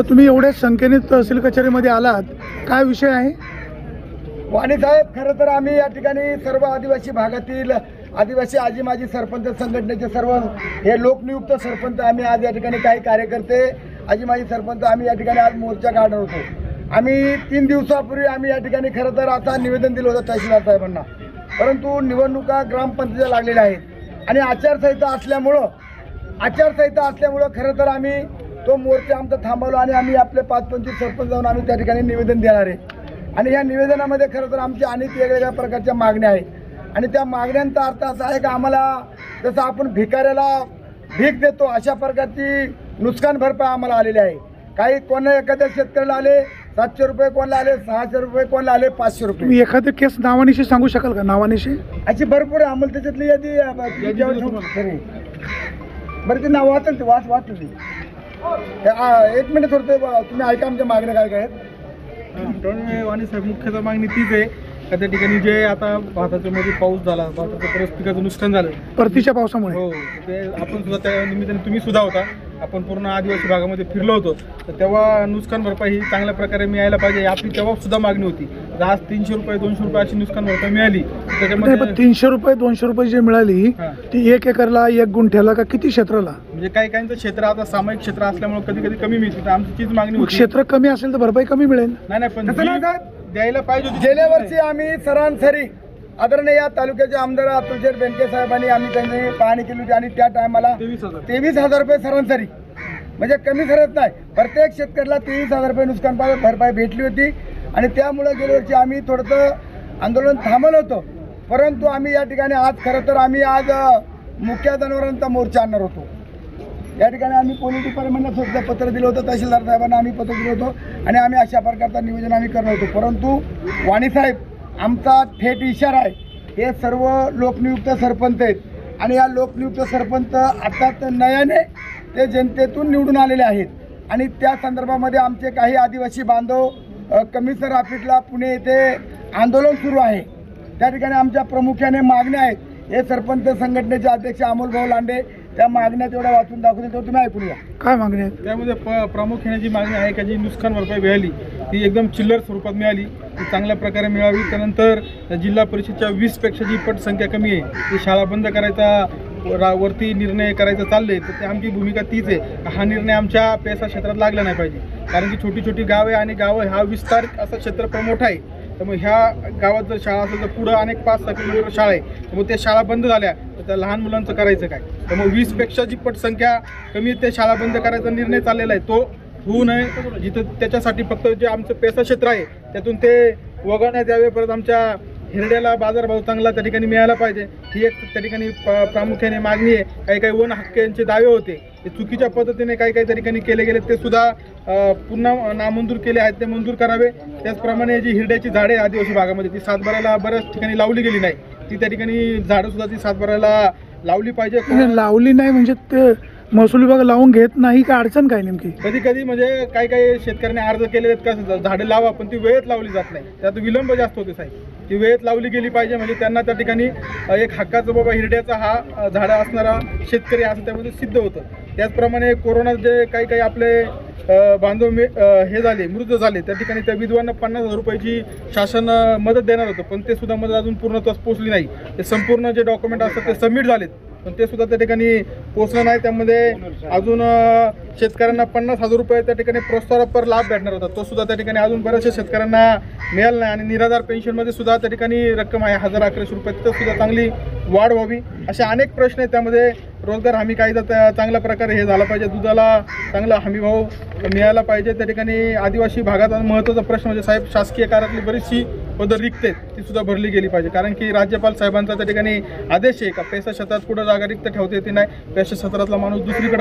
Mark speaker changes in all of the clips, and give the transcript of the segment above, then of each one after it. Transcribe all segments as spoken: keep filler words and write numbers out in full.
Speaker 1: तुम्ही एवढ्या संख्येने तहसील कचेरीमध्ये आलात, काय विषय आहे?
Speaker 2: वाणी साहेब, खरं तर आम्ही या ठिकाणी सर्व आदिवासी भागातील आदिवासी आजी माजी सरपंच संघटनेचे सर्व हे लोकनियुक्त सरपंच आम्ही आज या ठिकाणी काही कार्यकर्ते आजी माजी सरपंच आम्ही या ठिकाणी आज मोर्चा काढणार होतो। आम्ही तीन दिवसापूर्वी आम्ही या ठिकाणी खरं तर आता निवेदन दिलं होतं तहसीलदार साहेबांना, परंतु निवडणुका ग्रामपंचायतीला लागलेल्या आहेत आणि आचारसंहिता असल्यामुळं आचारसंहिता असल्यामुळं खरं तर आम्ही तो मोर्चा आमचा थांबवला आणि आम्ही आपले पाच पंचवीस सरपंच जाऊन आम्ही त्या ठिकाणी निवेदन देणार आहे। आणि ह्या निवेदनामध्ये खरं तर आमच्या अनेक वेगवेगळ्या प्रकारच्या मागण्या आहेत आणि त्या मागण्यांचा अर्थ असा आहे की आम्हाला जसं आपण भिकाऱ्याला भीक देतो अशा प्रकारची नुकसान भरपाई आम्हाला आलेली आहे। काही कोणा एखाद्या शेतकऱ्याला आले सातशे रुपये, कोणाला आले सहाशे रुपये, कोणाला आले पाचशे रुपये।
Speaker 1: तुम्ही एखादं केस नावानिशी सांगू शकाल का? नावानिशी
Speaker 2: अशी भरपूर आहे आम्हाला त्याच्यातली यादी बरं ती नाव वाचल ते वाच वाचलं ती एक मिनिट थोडं तुम्ही ऐका आमच्या मागण्या काय काय आहेत।
Speaker 3: वाणी साहेब, मुख्यतः मागणी तीच आहे का त्या ठिकाणी जे आता भाताच्या मध्ये पाऊस झाला, भाताचं परत पिकाचं नुकसान झालं
Speaker 1: परतीच्या पावसामुळे,
Speaker 3: हो ते आपण सुद्धा त्या निमित्ताने तुम्ही सुद्धा होता, आपण पूर्ण आदिवासी भागामध्ये फिरलो होतो, तर तेव्हा नुकसान भरपाई ही चांगल्या प्रकारे मिळायला पाहिजे आपली तेव्हा सुद्धा मागणी होती। आज तीनशे रुपये दोनशे रुपये अशी नुकसान भरपाई मिळाली, त्याच्यामध्ये
Speaker 1: तीनशे रुपये दोनशे रुपये जी मिळाली ती एक एकरला एक गुंठ्याला का किती क्षेत्राला?
Speaker 3: म्हणजे काही काहींचं क्षेत्र आता सामायिक क्षेत्र असल्यामुळे कधी कधी कमी मिळते, तर आमची तीच मागणी होती।
Speaker 1: क्षेत्र कमी असेल तर भरपाई कमी मिळेल?
Speaker 3: नाही नाही, पण द्यायला पाहिजे होती।
Speaker 2: गेल्या वर्षी आम्ही सरासरी आदरणीय या तालुक्याचे आमदार अतुल बेनके साहेबांनी आम्ही त्यांनी पाहणी केली होती आणि त्या टायमाला
Speaker 3: तेवीस हजार
Speaker 2: तेवीस हजार रुपये सरासरी, म्हणजे कमी ठरत नाही, प्रत्येक शेतकऱ्याला तेवीस हजार रुपये नुकसान भरपाई भेटली होती आणि त्यामुळे गेल्या वर्षी आम्ही थोडंसं आंदोलन थांबवलं होतं, परंतु आम्ही या ठिकाणी आज खरं तर आम्ही आज मुख्य जनावरांचा मोर्चा आणणार होतो। या ठिकाणी आम्ही पोलीस डिपार्टमेंटला सुद्धा पत्र दिलं होतं, तहसीलदार साहेबांना आम्ही पत्र दिलं होतं आणि आम्ही अशा प्रकारचं नियोजन आम्ही करणार होतो, परंतु वाणी साहेब आमचा थेट इशारा आहे, हे सर्व लोकनियुक्त सरपंच आहेत आणि या लोकनियुक्त सरपंच आता नयाने ते जनतेतून निवडून आलेले आहेत आणि त्या संदर्भामध्ये आमचे काही आदिवासी बांधव कमिशनर ऑफिसला पुणे येथे आंदोलन सुरू आहे। त्या ठिकाणी आमच्या प्रामुख्याने मागण्या आहेत, हे सरपंच संघटनेचे अध्यक्ष अमोल भाऊ लांडे त्या मागण्या तेवढ्या वाचून दाखवतील तेव्हा तुम्ही ऐकून घ्या।
Speaker 1: काय मागणी आहे?
Speaker 3: त्यामध्ये प प्रामुख्याने जी मागणी आहे का जी नुकसान भरपाई मिळाली ती एकदम चिल्लर स्वरूपात मिळाली, ती चांगल्या प्रकारे मिळावी। त्यानंतर जिल्हा परिषदच्या वीसपेक्षा जी पटसंख्या कमी आहे ती शाळा बंद करायचा वरती निर्णय करायचा चालले, तर ते आमची भूमिका तीच आहे। हा निर्णय आमच्या पेसा क्षेत्रात लागला नाही पाहिजे, कारण की छोटी छोटी गावे आणि गावं हा विस्तार असा क्षेत्रफळ मोठा आहे, त्यामुळे ह्या गावात जर शाळा असेल तर पुढं अनेक पाच सहा किलोमीटर शाळा आहे, त्यामुळे त्या शाळा बंद झाल्या तर त्या लहान मुलांचं करायचं काय? त्यामुळे वीसपेक्षा जी पटसंख्या कमी त्या शाळा बंद करायचा निर्णय चाललेला आहे तो होऊ नये, जिथं त्याच्यासाठी फक्त जे आमचं पेसा क्षेत्र आहे त्यातून ते वगळण्यात यावे। परत आमच्या हिरड्याला बाजारभाव चांगला त्या ठिकाणी मिळायला पाहिजे, ही एक त्या ठिकाणी प्रामुख्याने मागणी आहे। काही काही वन हक्कांचे दावे होते ते चुकीच्या पद्धतीने काही काही त्या ठिकाणी केले गेले, ते सुद्धा पुन्हा नामंजूर केले आहेत, ते मंजूर करावे। त्याचप्रमाणे जी हिरड्याची झाडे आदिवासी भागामध्ये ती सातबाराला बऱ्याच ठिकाणी लावली गेली नाही, ती त्या ठिकाणी झाडं सुद्धा ती सातबाराला लावली पाहिजे। लावली नाही म्हणजे ते महसूल विभाग लावून घेत नाही का? अडचण काय नेमकी? कधी कधी म्हणजे काही काही शेतकऱ्यांनी अर्ज केलेले आहेत का झाडं लावा, पण ती वेळेत लावली जात नाही, त्यात विलंब जास्त होते साहेब, ती वेळेत लावली गेली पाहिजे म्हणजे त्यांना त्या ठिकाणी एक हक्काचं बाबा हिरड्याचा हा झाडं असणारा शेतकरी असं त्यामध्ये सिद्ध होतं। त्याचप्रमाणे कोरोनात जे काही काही आपले बांधव हे झाले मृत झाले त्या ठिकाणी त्या विधवांना पन्नास हजार रुपयाची शासन मदत देणार होतं, पण ते सुद्धा मदत अजून पूर्णत्वास पोहोचली नाही। ते संपूर्ण जे डॉक्युमेंट असतात ते सबमिट झालेत पण ते सुद्धा त्या ठिकाणी पोहोचलं नाही, त्यामध्ये अजून शेतकऱ्यांना पन्नास हजार रुपये त्या ठिकाणी प्रोत्साहनपर लाभ भेटणार होता, तो सुद्धा त्या ठिकाणी अजून बऱ्याचशा शेतकऱ्यांना मिळाला नाही। आणि निराधार पेन्शनमध्ये सुद्धा त्या ठिकाणी रक्कम आहे हजार अकराशे रुपये, तिथं सुद्धा चांगली वाढ व्हावी असे अनेक प्रश्न आहेत। त्यामध्ये रोजगार हमी कायदा चांगल्या प्रकारे हे झाला पाहिजे, दुधाला चांगला हमीभाव मिळाला पाहिजे। त्या ठिकाणी आदिवासी भागात महत्त्वाचा प्रश्न म्हणजे साहेब शासकीय कार्यातली बरीचशी पदं रिक्त आहेत ती सुद्धा भरली गेली पाहिजे, कारण की राज्यपाल साहेबांचा त्या ठिकाणी आदेश आहे का पेसा क्षेत्रात कुठं जागा रिक्त ठेवता येते नाही, पेसा क्षेत्रातला माणूस दुसरीकडे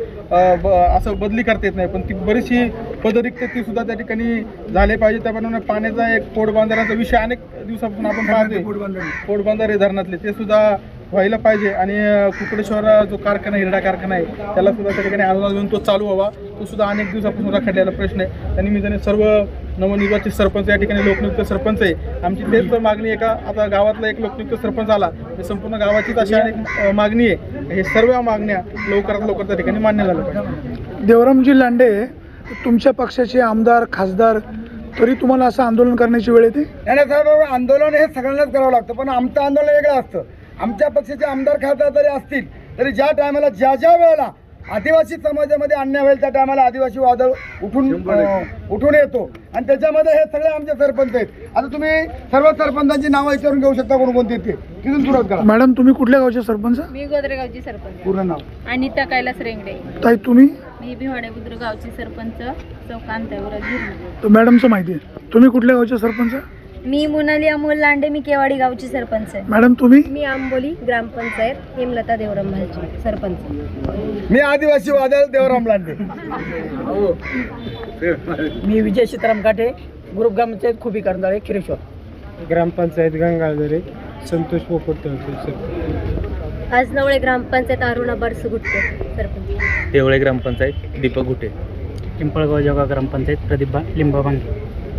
Speaker 3: कुठं असं बदली करता येत नाही, पण ती बरीचशी पदं रिक्त ती सुद्धा त्या ठिकाणी झाले पाहिजे। त्याप्रमाणे पाण्याचा एक पोटबंधाराचा विषय अनेक दिवसापासून आपण पाहतोय, पोटबंधारे धरणातले ते सुद्धा व्हायला पाहिजे। आणि कुकडेश्वर जो कारखाना हिरडा कारखाना आहे त्याला सुद्धा त्या ठिकाणी अनुदान देऊन तो चालू व्हावा, तो सुद्धा अनेक दिवसापासून रखडलेला प्रश्न आहे। त्या निमित्ताने सर्व नवनिर्वाचित सरपंच या ठिकाणी लोकनियुक्त सरपंच आहे, आमची तेच मागणी आहे का आता गावातला एक लोकनियुक्त सरपंच आला तर संपूर्ण गावाचीच अशी अनेक मागणी आहे, हे सर्व मागण्या लवकरात लवकर त्या ठिकाणी मान्य झाल्या पाहिजे।
Speaker 1: देवरामजी लांडे तुमच्या पक्षाचे आमदार खासदार तरी तुम्हाला असं आंदोलन करण्याची वेळ येते?
Speaker 2: नाही नाही साहेब, आंदोलन हे सगळ्यांनाच करावं लागतं, पण आमचं आंदोलन वेगळं असतं. आमच्या पक्षाचे आमदार खासदार जरी असतील तरी ज्या टायमाला ज्या ज्या वेळेला आदिवासी समाजामध्ये अन्याय होईल त्या टायमाला आदिवासी वादळ उठून अं, उठून येतो आणि त्याच्यामध्ये हे सगळे आमचे सरपंच आहेत. आता तुम्ही सर्व सरपंचांची नावं विचारून घेऊ शकता कोणकोणती ते, तिथून सुरुवात करा.
Speaker 1: मॅडम तुम्ही कुठल्या गावचे सरपंच?
Speaker 4: मी गोदरेगावची सरपंच.
Speaker 2: पूर्ण नाव?
Speaker 4: अनिता कैलास रेंगडे.
Speaker 1: ताई तुम्ही?
Speaker 4: मी भिवाडे बुद्रुक गावची सरपंच चौकांतावर गिरणी.
Speaker 1: तर मॅडमचं माहिती आहे. तुम्ही कुठल्या गावचे सरपंच?
Speaker 5: मी मोनाली अमोल लांडे, मी केवाडी गावची सरपंच आहे.
Speaker 1: मॅडम तुम्ही?
Speaker 5: मी आंबोली ग्रामपंचायत हेमलता देवरंभालची सरपंच.
Speaker 2: मी आदिवासी वादळ देवराम लांडे.
Speaker 6: मी विजय सीताराम काटे, ग्रुप ग्रामपंचायत खुबी करंदाळे खिरेश्वर.
Speaker 3: ग्रामपंचायत गंगाधरे संतोष पोपट.
Speaker 5: आज नवळे ग्रामपंचायत अरुणा बारसुगुट्टे सरपंच.
Speaker 7: देवळे ग्रामपंचायत दीपक घुटे.
Speaker 6: पिंपळगाव जगा ग्रामपंचायत प्रदीप लिंबाभांगे.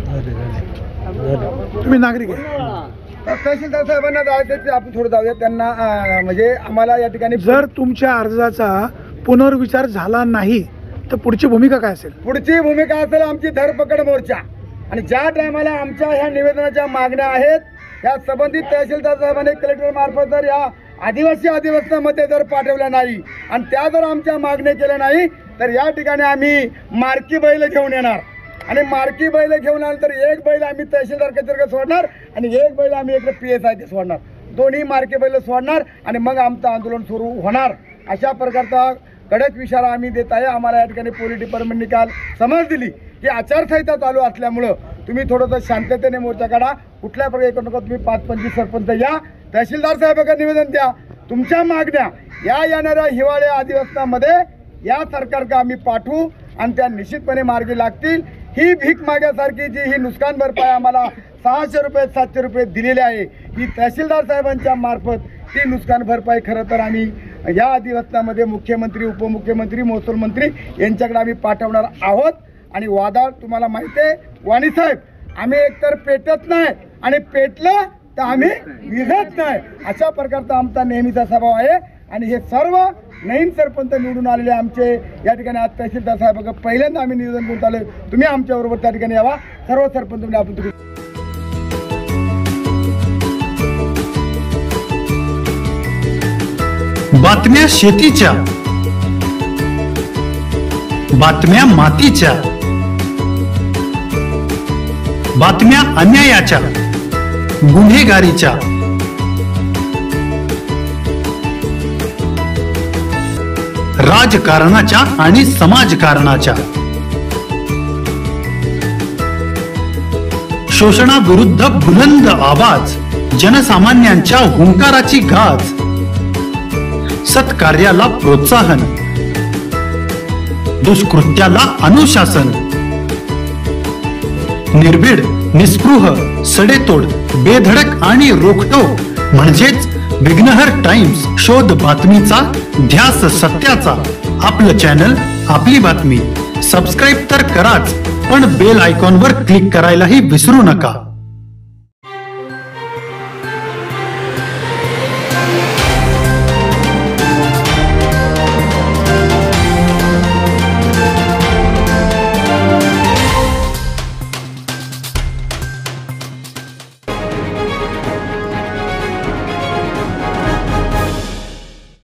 Speaker 1: तुम्ही नागरिक आहे?
Speaker 2: तहसीलदार साहेबांना जायचं ते आपण थोडं जाऊया त्यांना, अं, म्हणजे आम्हाला या ठिकाणी
Speaker 1: जर तुमच्या अर्जाचा पुनर्विचार झाला नाही तर पुढची भूमिका काय असेल?
Speaker 2: पुढची भूमिका असेल आमची धरपकड मोर्चा. आणि ज्या टायमाला आमच्या ह्या निवेदनाच्या मागण्या आहेत या संबंधित तहसीलदार साहेबांनी कलेक्टर मार्फत जर या आदिवासी अधिवेशनामध्ये जर पाठवल्या नाही आणि त्या जर आमच्या मागण्या केल्या नाही तर या ठिकाणी आम्ही मार्की बैल घेऊन येणार. आणि मार्की बैल घेऊन आल्यानंतर एक बैल आम्ही तहसीलदार कचेरीकडे सोडणार आणि एक बैल आम्ही इकडे पी एस आय ते सोडणार. दोन्ही मार्की बैल सोडणार आणि मग आमचं आंदोलन सुरू होणार. अशा प्रकारचा कडक इशारा आम्ही देत आहे. आम्हाला या ठिकाणी पोलीस डिपार्टमेंटने काल समज दिली की आचारसंहिता चालू असल्यामुळं तुम्ही थोडंसं शांततेने मोर्चा काढा. कुठल्या प्रकारे करू नका. तुम्ही पाच पंचवीस सरपंच या, तहसीलदार साहेबांना निवेदन द्या. तुमच्या मागण्या या येणाऱ्या हिवाळी अधिवेशनामध्ये या सरकारला आम्ही पाठवू आणि त्या निश्चितपणे मार्गी लागतील. ही भीक माग्यासारखी जी ही नुकसान भरपाई आम्हाला सहाशे रुपये सातशे रुपये दिलेली आहे ही तहसीलदार साहेबांच्या मार्फत ती नुकसान भरपाई खरं तर आम्ही या अधिवेशनामध्ये मुख्यमंत्री उपमुख्यमंत्री महसूल मंत्री यांच्याकडे आम्ही पाठवणार आहोत. आणि वादा तुम्हाला माहिती आहे वाणी साहेब, आम्ही एकतर पेटत नाही आणि पेटलं तर आम्ही विझत नाही, अशा प्रकारचा आमचा नेहमीचा स्वभाव आहे. आणि हे सर्व नवीन सरपंच निवडून आलेले आमचे या ठिकाणी आज तहसीलदार साहेब पहिल्यांदा आम्ही निवेदन करून आलो, तुम्ही आमच्याबरोबर त्या ठिकाणी यावा. सर्व सरपंच म्हणजे आपण तुम्ही
Speaker 8: बातम्या शेतीच्या, बातम्या मातीच्या, बातम्या अन्यायाच्या, गुन्हेगारीच्या, राजकारणाच्या आणि समाजकारणाच्या, शोषणाविरुद्ध बुलंद आवाज, जनसामान्यांच्या हुंकाराची गाज, सत्कार्याला प्रोत्साहन, दुष्कृत्याला अनुशासन, निर्भीड, निस्पृह, सडेतोड, बेधडक आणि रोखटोक म्हणजेच विघ्नहर टाइम्स. शोध बातमीचा, ध्यास सत्याचा. आपलं चॅनल, आपली बातमी. सबस्क्राईब तर कराच, पण बेल आयकॉनवर क्लिक करायलाही विसरू नका.